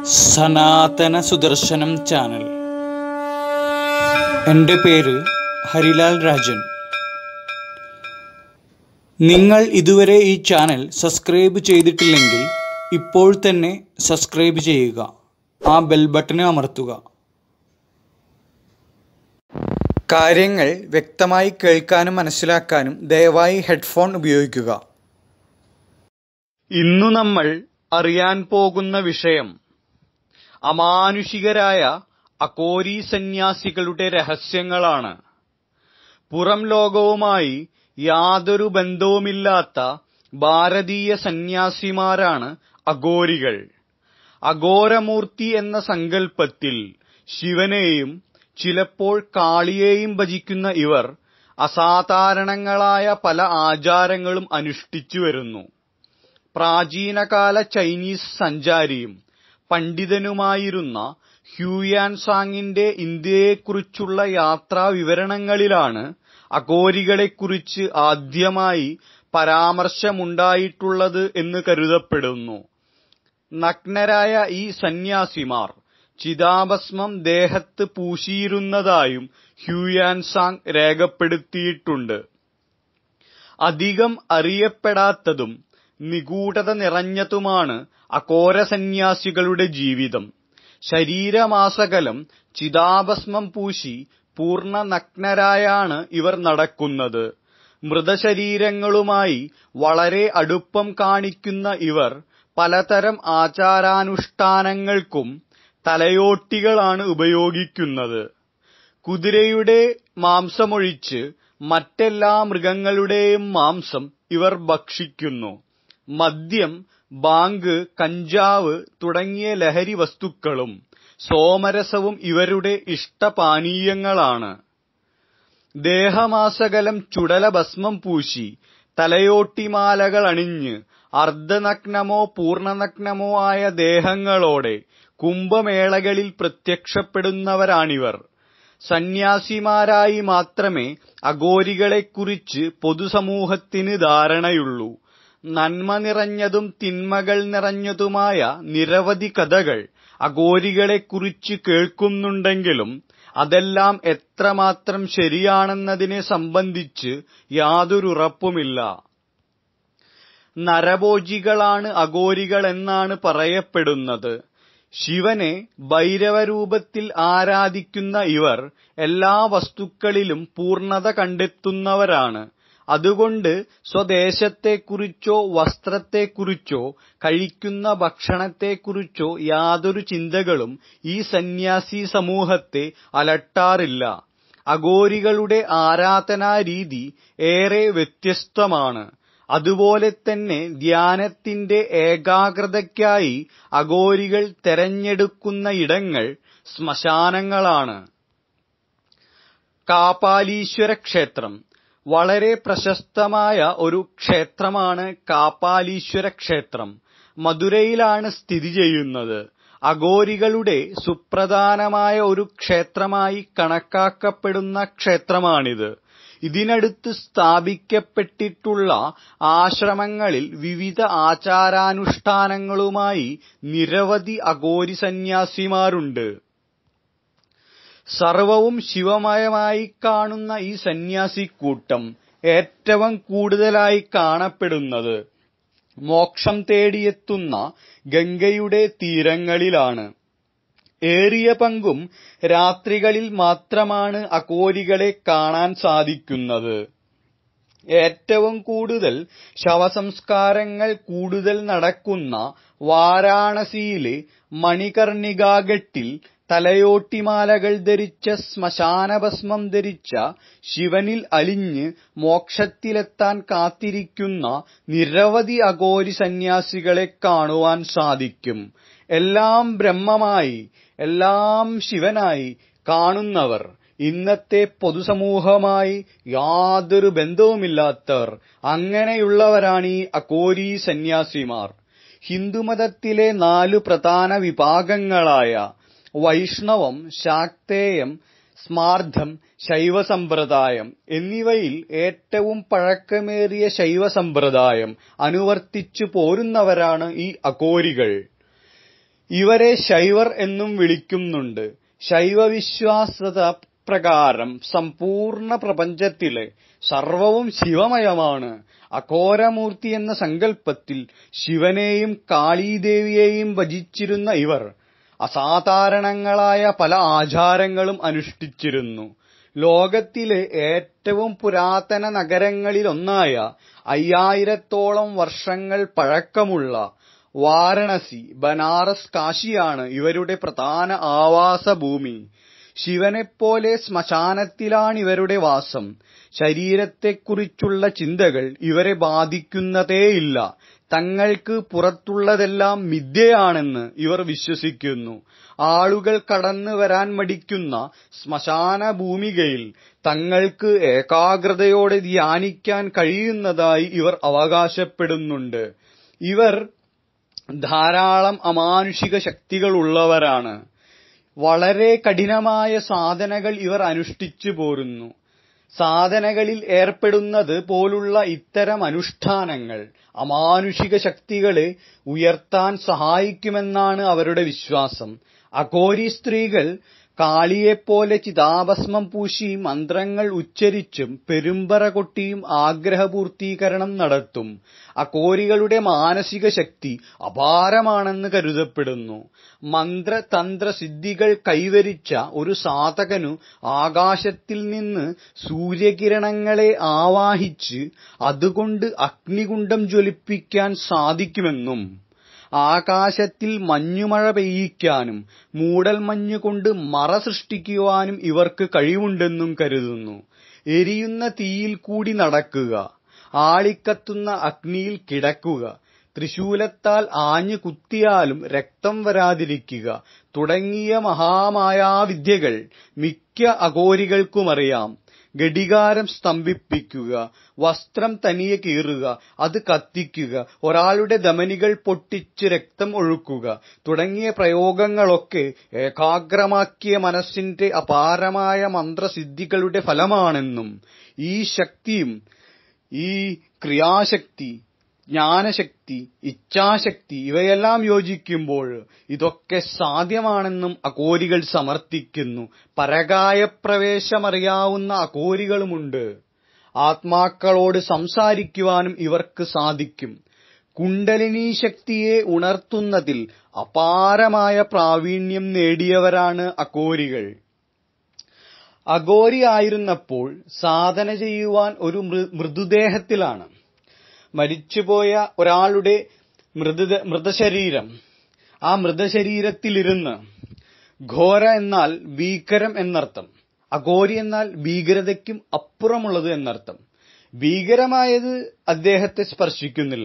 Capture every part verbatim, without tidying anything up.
സനാതന സുദർശനം ചാനൽ. എൻ്റെ പേര് ഹരിലാൽ രാജൻ. നിങ്ങൾ ഇതുവരെ ഈ ചാനൽ സബ്സ്ക്രൈബ് ചെയ്തിട്ടില്ലെങ്കിൽ ഇപ്പോൾ തന്നെ സബ്സ്ക്രൈബ് ചെയ്യുക, ആ ബെൽ ബട്ടൺ അമർത്തുക. കാര്യങ്ങൾ വ്യക്തമായി കേൾക്കാനും മനസ്സിലാക്കാനും ദയവായി ഹെഡ്ഫോൺ ഉപയോഗിക്കുക. ഇന്നു നമ്മൾ അറിയാൻ പോകുന്ന വിഷയം അമാനുഷികരായ അഘോരി സന്യാസികളുടെ രഹസ്യങ്ങളാണ്. പുറം ലോകവുമായി യാതൊരു ബന്ധവുമില്ലാത്ത ഭാരതീയ സന്യാസിമാരാണ് അഘോരികൾ. അഘോരമൂർത്തി എന്ന സങ്കല്പത്തിൽ ശിവനെയും ചിലപ്പോൾ കാളിയെയും ഭജിക്കുന്ന ഇവർ അസാധാരണങ്ങളായ പല ആചാരങ്ങളും അനുഷ്ഠിച്ചു വരുന്നു. പ്രാചീനകാല ചൈനീസ് സഞ്ചാരിയും പണ്ഡിതനുമായിരുന്ന ഹ്യൂയാൻസാങ്ങിന്റെ ഇന്ത്യയെക്കുറിച്ചുള്ള യാത്രാ വിവരണങ്ങളിലാണ് അഘോരികളെക്കുറിച്ച് ആദ്യമായി പരാമർശമുണ്ടായിട്ടുള്ളത് എന്ന് കരുതപ്പെടുന്നു. നഗ്നരായ ഈ സന്യാസിമാർ ചിതാഭസ്മം ദേഹത്ത് പൂശിയിരുന്നതായും ഹ്യൂയാൻസാങ് രേഖപ്പെടുത്തിയിട്ടുണ്ട്. അധികം അറിയപ്പെടാത്തതും നിഗൂഢത നിറഞ്ഞതുമാണ് അഘോര സന്യാസികളുടെ ജീവിതം. ശരീരമാസകലം ചിതാഭസ്മം പൂശി പൂർണ്ണ നഗ്നരായാണ് ഇവർ നടക്കുന്നത്. മൃതശരീരങ്ങളുമായി വളരെ അടുപ്പം കാണിക്കുന്ന ഇവർ പലതരം ആചാരാനുഷ്ഠാനങ്ങൾക്കും തലയോട്ടികളാണ് ഉപയോഗിക്കുന്നത്. കുതിരയുടെ മാംസമൊഴിച്ച് മറ്റെല്ലാ മൃഗങ്ങളുടെയും മാംസം ഇവർ ഭക്ഷിക്കുന്നു. മദ്യം, ബാങ്ക്, കഞ്ചാവ് തുടങ്ങിയ ലഹരി വസ്തുക്കളും സോമരസവും ഇവരുടെ ഇഷ്ടപാനീയങ്ങളാണ്. ദേഹമാസകലം ചുടലഭസ്മം പൂശി തലയോട്ടിമാലകൾ അണിഞ്ഞ് അർദ്ധനഗ്നമോ പൂർണ്ണനഗ്നമോ ആയ ദേഹങ്ങളോടെ കുംഭമേളകളിൽ പ്രത്യക്ഷപ്പെടുന്നവരാണിവർ. സന്യാസിമാരായി മാത്രമേ അഘോരികളെക്കുറിച്ച് പൊതുസമൂഹത്തിന് ധാരണയുള്ളൂ. നന്മ നിറഞ്ഞതും തിന്മകൾ നിറഞ്ഞതുമായ നിരവധി കഥകൾ അഘോരികളെക്കുറിച്ച് കേൾക്കുന്നുണ്ടെങ്കിലും അതെല്ലാം എത്രമാത്രം ശരിയാണെന്നതിനെ സംബന്ധിച്ച് യാതൊരുറപ്പുമില്ല. നരഭോജികളാണ് അഘോരികൾ എന്നാണ് പറയപ്പെടുന്നത്. ശിവനെ ഭൈരവരൂപത്തിൽ ആരാധിക്കുന്ന ഇവർ എല്ലാ വസ്തുക്കളിലും പൂർണ്ണത കണ്ടെത്തുന്നവരാണ്. അതുകൊണ്ട് സ്വദേശത്തെക്കുറിച്ചോ വസ്ത്രത്തെക്കുറിച്ചോ കഴിക്കുന്ന ഭക്ഷണത്തെക്കുറിച്ചോ യാതൊരു ചിന്തകളും ഈ സന്യാസി സമൂഹത്തെ അലട്ടാറില്ല. അഘോരികളുടെ ആരാധനാരീതി ഏറെ വ്യത്യസ്തമാണ്. അതുപോലെ തന്നെ ധ്യാനത്തിന്റെ ഏകാഗ്രതയ്ക്കായി അഘോരികൾ തെരഞ്ഞെടുക്കുന്ന ഇടങ്ങൾ ശ്മശാനങ്ങളാണ്. കാപാലീശ്വര ക്ഷേത്രം വളരെ പ്രശസ്തമായ ഒരു ക്ഷേത്രമാണ്. കാപാലീശ്വര ക്ഷേത്രം മധുരയിലാണ് സ്ഥിതി ചെയ്യുന്നത്. അഘോരികളുടെ സുപ്രധാനമായ ഒരു ക്ഷേത്രമായി കണക്കാക്കപ്പെടുന്ന ക്ഷേത്രമാണിത്. ഇതിനടുത്ത് സ്ഥാപിക്കപ്പെട്ടിട്ടുള്ള ആശ്രമങ്ങളിൽ വിവിധ ആചാരാനുഷ്ഠാനങ്ങളുമായി നിരവധി അഘോരി സന്യാസിമാരുണ്ട്. സർവവും ശിവമയമായി കാണുന്ന ഈ സന്യാസിക്കൂട്ടം ഏറ്റവും കൂടുതലായി കാണപ്പെടുന്നത് മോക്ഷം തേടിയെത്തുന്ന ഗംഗയുടെ തീരങ്ങളിലാണ്. ഏറിയ പങ്കും രാത്രികളിൽ മാത്രമാണ് അഘോരികളെ കാണാൻ സാധിക്കുന്നത്. ഏറ്റവും കൂടുതൽ ശവസംസ്കാരങ്ങൾ കൂടുതൽ നടക്കുന്ന വാരാണസിയിലെ മണികർണികാഘട്ടിൽ തലയോട്ടിമാലകൾ ധരിച്ച ശ്മശാനഭസ്മം ധരിച്ച ശിവനിൽ അലിഞ്ഞ് മോക്ഷത്തിലെത്താൻ കാത്തിരിക്കുന്ന നിരവധി അഘോരി സന്യാസികളെ കാണുവാൻ സാധിക്കും. എല്ലാം ബ്രഹ്മമായി എല്ലാം ശിവനായി കാണുന്നവർ, ഇന്നത്തെ പൊതുസമൂഹമായി യാതൊരു ബന്ധവുമില്ലാത്തവർ, അങ്ങനെയുള്ളവരാണ് ഈ അഘോരി സന്യാസിമാർ. ഹിന്ദുമതത്തിലെ നാലു പ്രധാന വിഭാഗങ്ങളായ വൈഷ്ണവം, ശാക്തേയം, സ്മാർദ്ധം, ശൈവസമ്പ്രദായം എന്നിവയിൽ ഏറ്റവും പഴക്കമേറിയ ശൈവസമ്പ്രദായം അനുവർത്തിച്ചു പോരുന്നവരാണ് ഈ അഘോരികൾ. ഇവരെ ശൈവർ എന്നും വിളിക്കുന്നുണ്ട്. ശൈവവിശ്വാസത പ്രകാരം സമ്പൂർണ്ണ പ്രപഞ്ചത്തിലെ സർവവും ശിവമയമാണ്. അഘോരമൂർത്തി എന്ന സങ്കല്പത്തിൽ ശിവനെയും കാളീദേവിയെയും ഭജിച്ചിരുന്ന ഇവർ അസാധാരണങ്ങളായ പല ആചാരങ്ങളും അനുഷ്ഠിച്ചിരുന്നു. ലോകത്തിലെ ഏറ്റവും പുരാതന നഗരങ്ങളിലൊന്നായ അയ്യായിരത്തോളം വർഷങ്ങൾ പഴക്കമുള്ള വാരണസി, ബനാറസ്, കാശിയാണ് ഇവരുടെ പ്രധാന ആവാസഭൂമി. ശിവനെപ്പോലെ ശ്മശാനത്തിലാണിവരുടെ വാസം. ശരീരത്തെക്കുറിച്ചുള്ള ചിന്തകൾ ഇവരെ ബാധിക്കുന്നതേയില്ല. തങ്ങൾക്ക് പുറത്തുള്ളതെല്ലാം മിഥ്യയാണെന്ന് ഇവർ വിശ്വസിക്കുന്നു. ആളുകൾ കടന്നു വരാൻ മടിക്കുന്ന ശ്മശാന ഭൂമികയിൽ തങ്ങൾക്ക് ഏകാഗ്രതയോടെ ധ്യാനിക്കാൻ കഴിയുന്നതായി ഇവർ അവകാശപ്പെടുന്നുണ്ട്. ഇവർ ധാരാളം അമാനുഷിക ശക്തികളുള്ളവരാണ്. വളരെ കഠിനമായ സാധനകൾ ഇവർ അനുഷ്ഠിച്ചു പോരുന്നു. സാധനകളിൽ ഏർപ്പെടുന്നത് പോലുള്ള ഇത്തരം അനുഷ്ഠാനങ്ങൾ അമാനുഷിക ശക്തികളെ ഉയർത്താൻ സഹായിക്കുമെന്നാണ് അവരുടെ വിശ്വാസം. അഘോരി സ്ത്രീകൾ കാളിയെപ്പോലെ ചിതാഭസ്മം പൂശി മന്ത്രങ്ങൾ ഉച്ചരിച്ചും പെരുമ്പറ കൊട്ടിയും ആഗ്രഹപൂർത്തീകരണം നടത്തും. അഘോരികളുടെ മാനസിക ശക്തി അപാരമാണെന്ന് കരുതപ്പെടുന്നു. മന്ത്രതന്ത്ര സിദ്ധികൾ കൈവരിച്ച ഒരു സാധകനു ആകാശത്തിൽ നിന്ന് സൂര്യകിരണങ്ങളെ ആവാഹിച്ച് അതുകൊണ്ട് അഗ്നികുണ്ഡം ജ്വലിപ്പിക്കാൻ സാധിക്കുമെന്നും ആകാശത്തിൽ മഞ്ഞുമഴ പെയ്യിക്കാനും മൂടൽമഞ്ഞുകൊണ്ട് മറ സൃഷ്ടിക്കുവാനും ഇവർക്ക് കഴിവുണ്ടെന്നും കരുതുന്നു. എരിയുന്ന തീയിൽ കൂടി നടക്കുക, ആളിക്കത്തുന്ന അഗ്നിയിൽ കിടക്കുക, ത്രിശൂലത്താൽ ആഞ്ഞു കുത്തിയാലും രക്തം വരാതിരിക്കുക തുടങ്ങിയ മഹാമായാവിദ്യകൾ മിക്ക അഘോരികൾക്കുമറിയാം. ഘടികാരം സ്തംഭിപ്പിക്കുക, വസ്ത്രം തനിയെ കീറുക, അത് കത്തിക്കുക, ഒരാളുടെ ധമനികൾ പൊട്ടിച്ച് രക്തം ഒഴുക്കുക തുടങ്ങിയ പ്രയോഗങ്ങളൊക്കെ ഏകാഗ്രമാക്കിയ മനസ്സിന്റെ അപാരമായ മന്ത്രസിദ്ധികളുടെ ഫലമാണെന്നും ഈ ശക്തിയും ഈ ക്രിയാശക്തി, ജ്ഞാനശക്തി, ഇച്ഛാശക്തി ഇവയെല്ലാം യോജിക്കുമ്പോൾ ഇതൊക്കെ സാധ്യമാണെന്നും അഘോരികൾ സമർത്ഥിക്കുന്നു. പരകായപ്രവേശമറിയാവുന്ന അഘോരികളുമുണ്ട്. ആത്മാക്കളോട് സംസാരിക്കുവാനും ഇവർക്ക് സാധിക്കും. കുണ്ടലിനീ ശക്തിയെ ഉണർത്തുന്നതിൽ അപാരമായ പ്രാവീണ്യം നേടിയവരാണ് അഘോരികൾ. അഘോരി ആയിരുന്നപ്പോൾ സാധന ചെയ്യുവാൻ ഒരു മൃദുദേഹത്തിലാണ്. മരിച്ചുപോയ ഒരാളുടെ മൃത മൃതശരീരം ആ മൃതശരീരത്തിലിരുന്ന്, ഘോര എന്നാൽ ഭീകരം എന്നർത്ഥം, അഘോരി എന്നാൽ ഭീകരതയ്ക്കും അപ്പുറമുള്ളത് എന്നർത്ഥം. ഭീകരമായത് അദ്ദേഹത്തെ സ്പർശിക്കുന്നില്ല,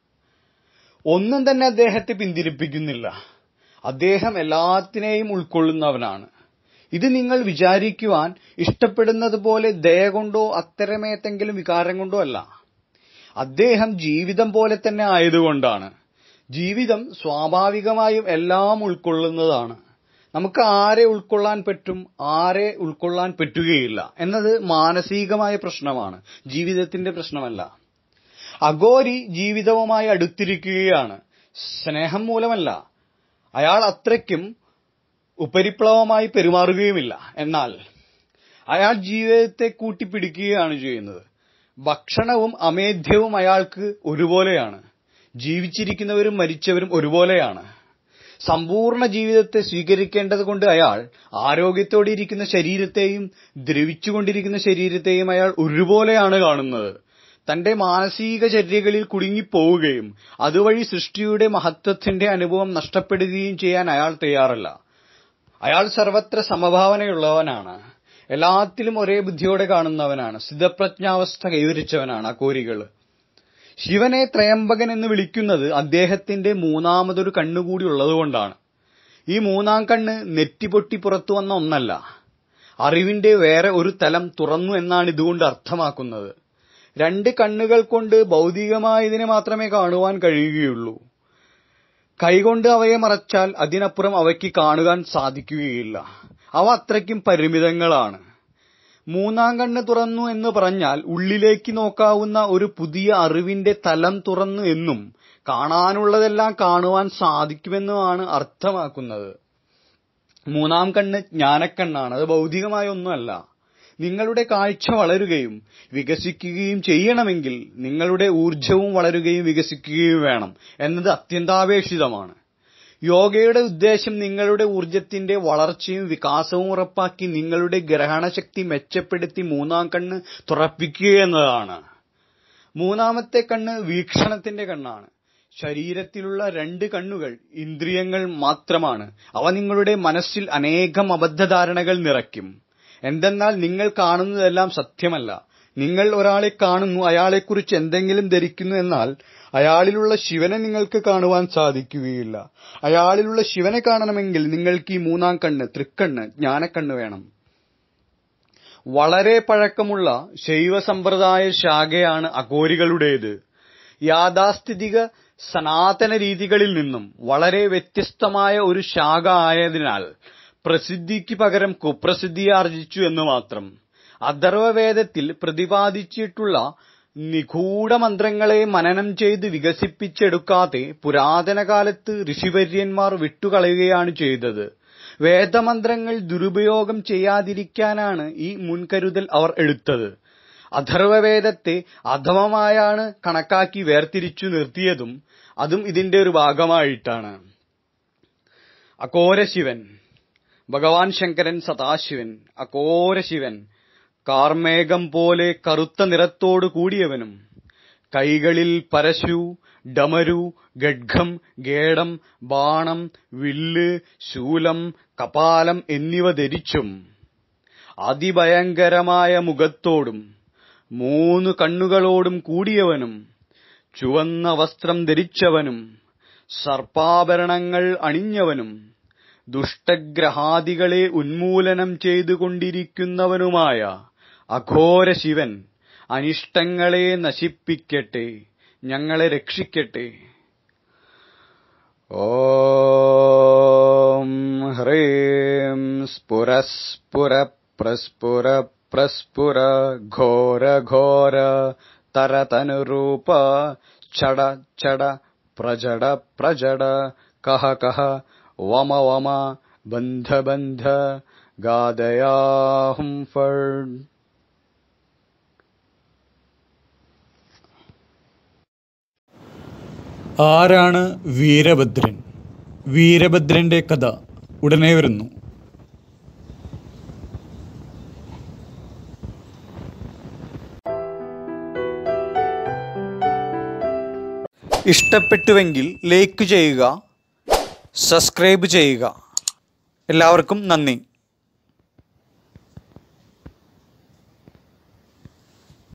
ഒന്നും തന്നെ അദ്ദേഹത്തെ പിന്തിരിപ്പിക്കുന്നില്ല. അദ്ദേഹം എല്ലാത്തിനെയും ഉൾക്കൊള്ളുന്നവനാണ്. ഇത് നിങ്ങൾ വിചാരിക്കുവാൻ ഇഷ്ടപ്പെടുന്നത് പോലെ ദയ കൊണ്ടോ അത്തരമേതെങ്കിലും വികാരം കൊണ്ടോ അല്ല. അദ്ദേഹം ജീവിതം പോലെ തന്നെ ആയതുകൊണ്ടാണ്. ജീവിതം സ്വാഭാവികമായും എല്ലാം ഉൾക്കൊള്ളുന്നതാണ്. നമുക്ക് ആരെ ഉൾക്കൊള്ളാൻ പറ്റും, ആരെ ഉൾക്കൊള്ളാൻ പറ്റുകയില്ല എന്നത് മാനസികമായ പ്രശ്നമാണ്, ജീവിതത്തിന്റെ പ്രശ്നമല്ല. അഘോരി ജീവിതവുമായി അടുത്തിരിക്കുകയാണ്, സ്നേഹം മൂലമല്ല. അയാൾ അത്രയ്ക്കും ഉപരിപ്ലവമായി പെരുമാറുകയുമില്ല. എന്നാൽ അയാൾ ജീവിതത്തെ കൂട്ടിപ്പിടിക്കുകയാണ് ചെയ്യുന്നത്. ഭക്ഷണവും അമേധ്യവും അയാൾക്ക് ഒരുപോലെയാണ്. ജീവിച്ചിരിക്കുന്നവരും മരിച്ചവരും ഒരുപോലെയാണ്. സമ്പൂർണ്ണ ജീവിതത്തെ സ്വീകരിക്കേണ്ടത് കൊണ്ട് അയാൾ ആരോഗ്യത്തോടെ ഇരിക്കുന്ന ശരീരത്തെയും ദ്രവിച്ചുകൊണ്ടിരിക്കുന്ന ശരീരത്തെയും അയാൾ ഒരുപോലെയാണ് കാണുന്നത്. തന്റെ മാനസിക ചര്യകളിൽ കുടുങ്ങിപ്പോവുകയും അതുവഴി സൃഷ്ടിയുടെ മഹത്വത്തിന്റെ അനുഭവം നഷ്ടപ്പെടുകയും ചെയ്യാൻ അയാൾ തയ്യാറല്ല. അയാൾ സർവത്ര സമഭാവനയുള്ളവനാണ്, എല്ലാത്തിലും ഒരേ ബുദ്ധിയോടെ കാണുന്നവനാണ്, സ്ഥിതപ്രജ്ഞാവസ്ഥ കൈവരിച്ചവനാണ് അഘോരികൾ. ശിവനെ ത്രയംബകൻ എന്ന് വിളിക്കുന്നത് അദ്ദേഹത്തിന്റെ മൂന്നാമതൊരു കണ്ണുകൂടി ഉള്ളതുകൊണ്ടാണ്. ഈ മൂന്നാം കണ്ണ് നെറ്റിപൊട്ടി പുറത്തു വന്ന ഒന്നല്ല, അറിവിന്റെ വേറെ ഒരു തലം തുറന്നു എന്നാണ് ഇതുകൊണ്ട് അർത്ഥമാക്കുന്നത്. രണ്ട് കണ്ണുകൾ കൊണ്ട് ഭൗതികമായതിനെ മാത്രമേ കാണുവാൻ കഴിയുകയുള്ളൂ. കൈകൊണ്ട് അവയെ മറച്ചാൽ അതിനപ്പുറം അവയ്ക്ക് കാണുവാൻ സാധിക്കുകയില്ല. അവ അത്രയ്ക്കും പരിമിതങ്ങളാണ്. മൂന്നാം കണ്ണ് തുറന്നു എന്ന് പറഞ്ഞാൽ ഉള്ളിലേക്ക് നോക്കാവുന്ന ഒരു പുതിയ അറിവിന്റെ തലം തുറന്നു എന്നും കാണാനുള്ളതെല്ലാം കാണുവാൻ സാധിക്കുമെന്നുമാണ് അർത്ഥമാക്കുന്നത്. മൂന്നാം കണ്ണ് ജ്ഞാനക്കണ്ണാണ്. അത് ഭൗതികമായ ഒന്നുമല്ല. നിങ്ങളുടെ കാഴ്ച വളരുകയും വികസിക്കുകയും ചെയ്യണമെങ്കിൽ നിങ്ങളുടെ ഊർജവും വളരുകയും വികസിക്കുകയും വേണം എന്നത് അത്യന്താപേക്ഷിതമാണ്. യോഗയുടെ ഉദ്ദേശം നിങ്ങളുടെ ഊർജത്തിന്റെ വളർച്ചയും വികാസവും ഉറപ്പാക്കി നിങ്ങളുടെ ഗ്രഹണശക്തി മെച്ചപ്പെടുത്തി മൂന്നാം കണ്ണ് തുറപ്പിക്കുക എന്നതാണ്. മൂന്നാമത്തെ കണ്ണ് വീക്ഷണത്തിന്റെ കണ്ണാണ്. ശരീരത്തിലുള്ള രണ്ട് കണ്ണുകൾ ഇന്ദ്രിയങ്ങൾ മാത്രമാണ്. അവ നിങ്ങളുടെ മനസ്സിൽ അനേകം അബദ്ധധാരണകൾ നിറയ്ക്കും. എന്തെന്നാൽ നിങ്ങൾ കാണുന്നതെല്ലാം സത്യമല്ല. നിങ്ങൾ ഒരാളെ കാണുന്നു, അയാളെക്കുറിച്ച് എന്തെങ്കിലും ധരിക്കുന്നു, എന്നാൽ അയാളിലുള്ള ശിവനെ നിങ്ങൾക്ക് കാണുവാൻ സാധിക്കുകയില്ല. അയാളിലുള്ള ശിവനെ കാണണമെങ്കിൽ നിങ്ങൾക്ക് ഈ മൂന്നാം കണ്ണ്, തൃക്കണ്ണ്, ജ്ഞാനക്കണ്ണ് വേണം. വളരെ പഴക്കമുള്ള ശൈവ സമ്പ്രദായ ശാഖയാണ് അഘോരികളുടേത്. യാഥാസ്ഥിതിക സനാതന രീതികളിൽ നിന്നും വളരെ വ്യത്യസ്തമായ ഒരു ശാഖ ആയതിനാൽ പ്രസിദ്ധിക്ക് പകരം കുപ്രസിദ്ധി ആർജിച്ചു എന്ന് മാത്രം. അഥർവവേദത്തിൽ പ്രതിപാദിച്ചിട്ടുള്ള നിഗൂഢ മന്ത്രങ്ങളെ മനനം ചെയ്ത് വികസിപ്പിച്ചെടുക്കാതെ പുരാതന കാലത്ത് ഋഷിവര്യന്മാർ വിട്ടുകളയുകയാണ് ചെയ്തത്. വേദമന്ത്രങ്ങൾ ദുരുപയോഗം ചെയ്യാതിരിക്കാനാണ് ഈ മുൻകരുതൽ അവർ എടുത്തത്. അഥർവവേദത്തെ അധമമായാണ് കണക്കാക്കി വേർതിരിച്ചു നിർത്തിയതും അതും ഇതിന്റെ ഒരു ഭാഗമായിട്ടാണ്. അഘോരശിവൻ, ഭഗവാൻ ശങ്കരൻ സദാശിവൻ, അഘോരശിവൻ കാർമേഘം പോലെ കറുത്ത നിറത്തോടു കൂടിയവനും കൈകളിൽ പരശു, ഡമരു, ഗഡ്ഗം, ഗേഡം, ബാണം, വില്ല്, ശൂലം, കപാലം എന്നിവ ധരിച്ചും അതിഭയങ്കരമായ മുഖത്തോടും മൂന്ന് കണ്ണുകളോടും കൂടിയവനും ചുവന്ന വസ്ത്രം ധരിച്ചവനും സർപ്പാഭരണങ്ങൾ അണിഞ്ഞവനും ദുഷ്ടഗ്രഹാദികളെ ഉന്മൂലനം ചെയ്തുകൊണ്ടിരിക്കുന്നവനുമായ അഘോരശിവൻ അനിഷ്ടങ്ങളെ നശിപ്പിക്കട്ടെ, ഞങ്ങളെ രക്ഷിക്കട്ടെ. ഓം ഹ്രീം സ്ഫുരസ്ഫുര പ്രസ്ഫുര പ്രസ്ഫുര ഘോര ഘോര തരതനുരൂപ ചട ചട പ്രജട പ്രജട കഹ കഹ വമ വമ ബന്ധ ബന്ധ ഗാദയാഹും ഫട്. ആരാണ് വീരഭദ്രൻ? വീരഭദ്രന്റെ കഥ ഉടനെ വരുന്നു. ഇഷ്ടപ്പെട്ടുവെങ്കിൽ ലൈക്ക് ചെയ്യുക, സബ്സ്ക്രൈബ് ചെയ്യുക. എല്ലാവർക്കും നന്ദി.